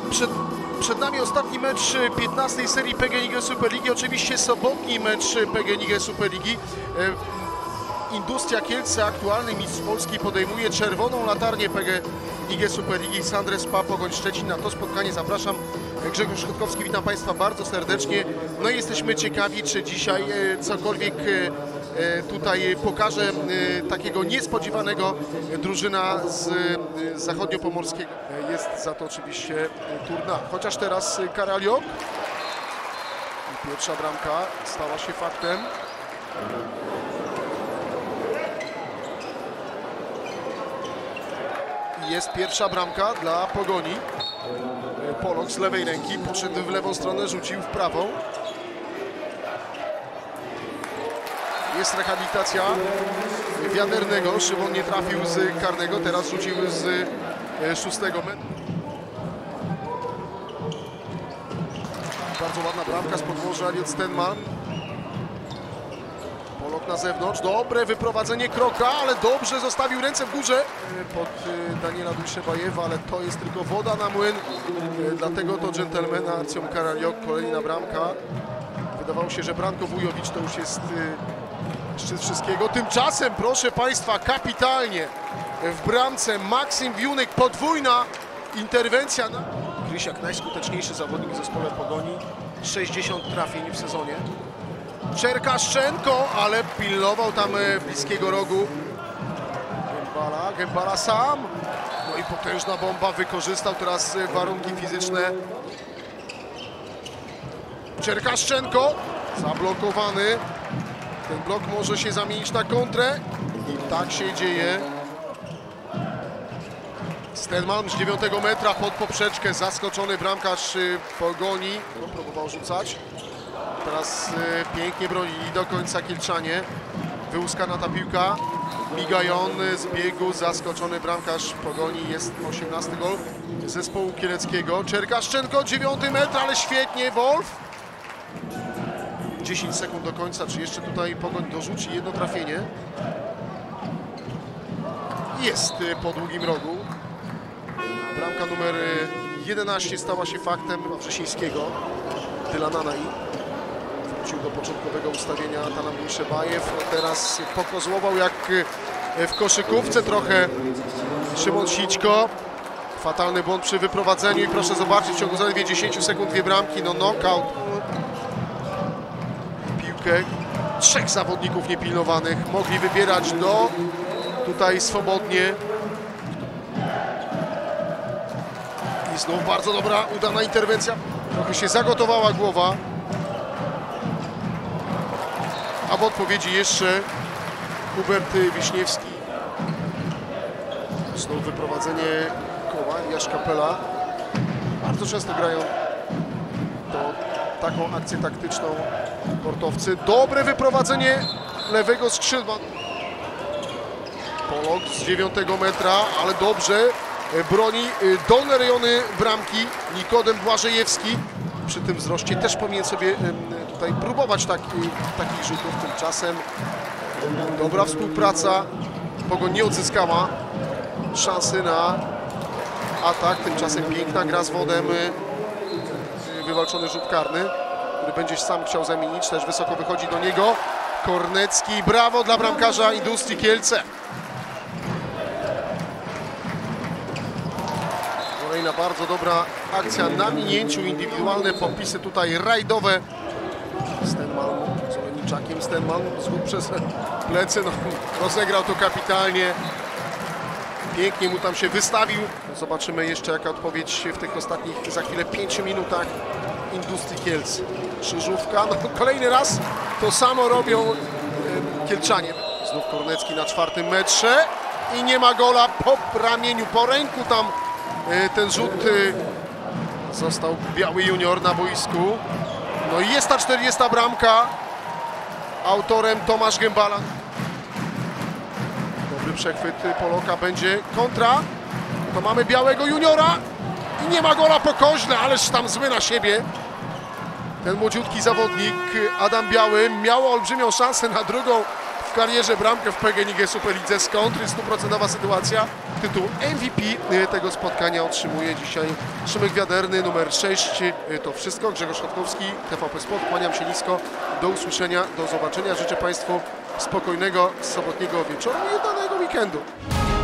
Przed nami ostatni mecz 15. serii PGNiG Superligi, oczywiście sobotni mecz PGNiG Superligi. Industria Kielce, aktualny mistrz Polski, podejmuje czerwoną latarnię PGNiG Superligi Sandrę SPA Pogoń Szczecin. Na to spotkanie zapraszam. Grzegorz Chodkowski, witam Państwa bardzo serdecznie. No i jesteśmy ciekawi, czy dzisiaj cokolwiek tutaj pokaże takiego niespodziewanego drużyna z zachodniopomorskiego. Jest za to oczywiście Turna, chociaż teraz Karaliok. I pierwsza bramka stała się faktem. I jest pierwsza bramka dla Pogoni. Polok z lewej ręki poszedł w lewą stronę, rzucił w prawą. Jest rehabilitacja Wiadernego. Szymon nie trafił z karnego, teraz rzucił z 6 metru. Bardzo ładna bramka z podłoża Elliot Stenman. Polok na zewnątrz, dobre wyprowadzenie kroka, ale dobrze zostawił ręce w górze pod Daniela Dujszebajewa, ale to jest tylko woda na młyn. Dlatego to dżentelmena Arcjom Karaliok, kolejna bramka. Wydawało się, że Branko Wujowicz to już jest szczyt wszystkiego. Tymczasem, proszę Państwa, kapitalnie w bramce Maksym Wiunek, podwójna interwencja. Krysiak, najskuteczniejszy zawodnik w zespole Pogoni, 60 trafień w sezonie. Czerkaszczenko, ale pilnował tam bliskiego rogu. Gębala sam. No i potężna bomba, wykorzystał teraz warunki fizyczne. Czerkaszczenko, zablokowany. Ten blok może się zamienić na kontrę. I tak się dzieje. Stenman z 9 metra pod poprzeczkę, zaskoczony bramkarz Pogoni. No, próbował rzucać. Teraz pięknie bronili do końca Kielczanie. Wyłuskana ta piłka. Migajon z biegu, zaskoczony bramkarz Pogoni. Jest 18 gol zespołu kieleckiego. Czerkaszczenko, 9 metr, ale świetnie. Wolf. 10 sekund do końca. Czy jeszcze tutaj Pogoń dorzuci jedno trafienie? Jest po długim rogu. Bramka numer 11 stała się faktem Wrzesińskiego. Dylananai wrócił do początkowego ustawienia Tanan Dujszebajew. Teraz pokozłował jak w koszykówce trochę Szymon Sićko. Fatalny błąd przy wyprowadzeniu i proszę zobaczyć, w ciągu zaledwie 10 sekund dwie bramki. No knockout. Piłkę trzech zawodników niepilnowanych mogli wybierać do tutaj swobodnie. I znów bardzo dobra, udana interwencja. Trochę się zagotowała głowa. A w odpowiedzi jeszcze Hubert Wiśniewski. Znów wyprowadzenie koła, Jasz Kapela. Bardzo często grają taką akcję taktyczną portowcy. Dobre wyprowadzenie lewego skrzydła. Polok z 9 metra, ale dobrze broni dolne rejony bramki. Nikodem Błażejewski przy tym wzroście też powinien sobie tutaj próbować takich rzutów. Tymczasem dobra współpraca. Pogoń nie odzyskała szansy na atak. Tymczasem piękna gra z Wodem. Wywalczony rzut karny, który będzie sam chciał zamienić. Też wysoko wychodzi do niego Kornecki. Brawo dla bramkarza Industrii Kielce. Kolejna bardzo dobra akcja na minięciu. Indywidualne popisy tutaj rajdowe. Stenman z Oleniczakiem. Stenman zgub przez plecy. No, rozegrał to kapitalnie. Pięknie mu tam się wystawił. Zobaczymy jeszcze jaka odpowiedź w tych ostatnich za chwilę 5 minutach Industrii Kielc. Krzyżówka. No, kolejny raz to samo robią Kielczanie. Znów Kornecki na 4 metrze. I nie ma gola po ramieniu, po ręku tam ten rzut został Biały Junior na boisku. No i jest ta 40. bramka. Autorem Tomasz Gębala. Dobry przechwyt Poloka, będzie kontra. To mamy Białego Juniora. I nie ma gola po koźle, ależ tam zły na siebie. Ten młodziutki zawodnik Adam Biały miał olbrzymią szansę na drugą w karierze bramkę w PGNiG Superlidze z kontry. 100% sytuacja. tytuł MVP tego spotkania otrzymuje dzisiaj Szymek Wiaderny, numer 6. To wszystko. Grzegorz Chodkowski, TVP Sport. Kłaniam się nisko. Do usłyszenia, do zobaczenia. Życzę Państwu spokojnego sobotniego wieczoru i udanego weekendu.